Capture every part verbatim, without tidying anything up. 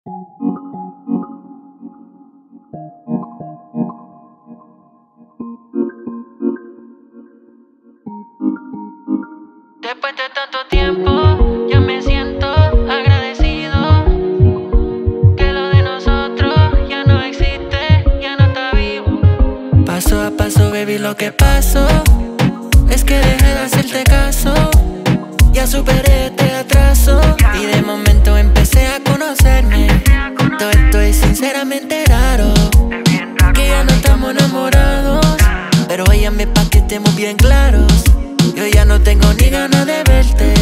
Después de tanto tiempo, ya me siento agradecido. Que lo de nosotros ya no existe, ya no está vivo. Paso a paso, baby, lo que pasó es que dejé de hacerte caso. Ya superé este atraso y de momento empecé a conocerme. Todo esto es sinceramente raro, que ya no estamos enamorados, pero óyame pa' que estemos bien claros. Yo ya no tengo ni ganas de verte.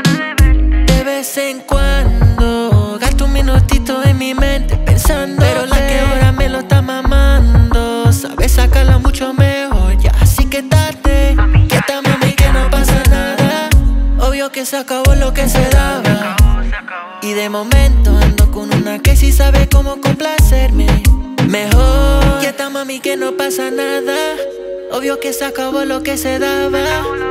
De vez en cuando gasto un minutito en mi mente pensando, pero la que ahora me lo está mamando sabe sacarla mucho mejor, ya así que date. Quieta, mami, que no pasa nada. Obvio que se acabó lo que se daba, y de momento ando con una que sí sabe cómo complacerme mejor. Quieta, mami, que no pasa nada. Obvio que se acabó lo que se daba,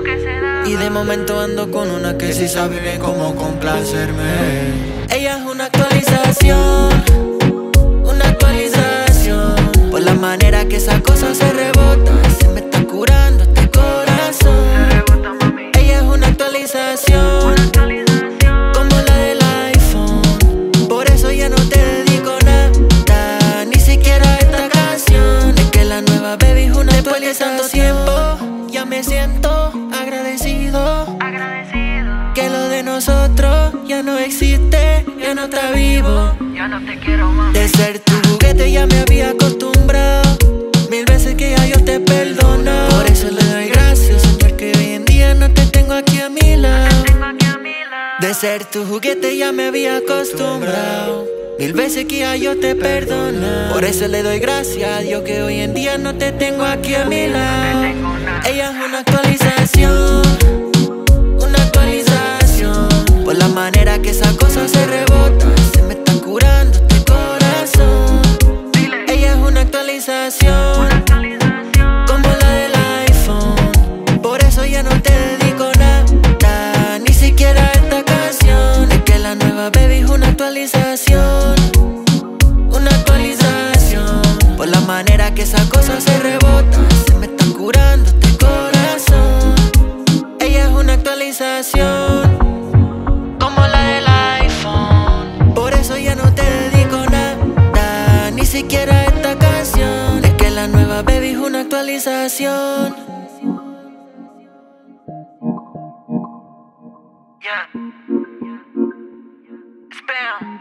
y de momento ando con una que sí sabe bien cómo complacerme. Ella es una actualización, una actualización. Por la manera que esa cosa se rebota, se me está curando este corazón. Ella es una actualización, como la del iPhone. Por eso ya no te dedico nada, ni siquiera esta canción. Es que la nueva baby es una actualización. Después de tanto tiempo, ya me siento agradecido. Que lo de nosotros ya no existe, ya no está vivo. Ya no te quiero más. De ser tu juguete ya me había acostumbrado. Mil veces que ya yo te perdono. Por eso le doy gracias, Señor, que hoy en día no te tengo aquí a mi lado. De ser tu juguete ya me había acostumbrado. Mil veces que ya yo te perdono. Por eso le doy gracias a Dios que hoy en día no te tengo aquí a mi lado. Ella es una actualización, una actualización. Por la manera que esa cosa se rebota, se me está curando este corazón. Ella es una actualización, como la del iPhone. Por eso ya no te dedico nada, ni siquiera esta canción. Es que la nueva baby es una actualización, una actualización. Por la manera que esa cosa se rebota, se me está curando este corazón. Ella es una actualización, como la del iPhone. Por eso ya no te dedico nada, ni siquiera esta canción. Es que la nueva baby es una actualización. Ya. Spam.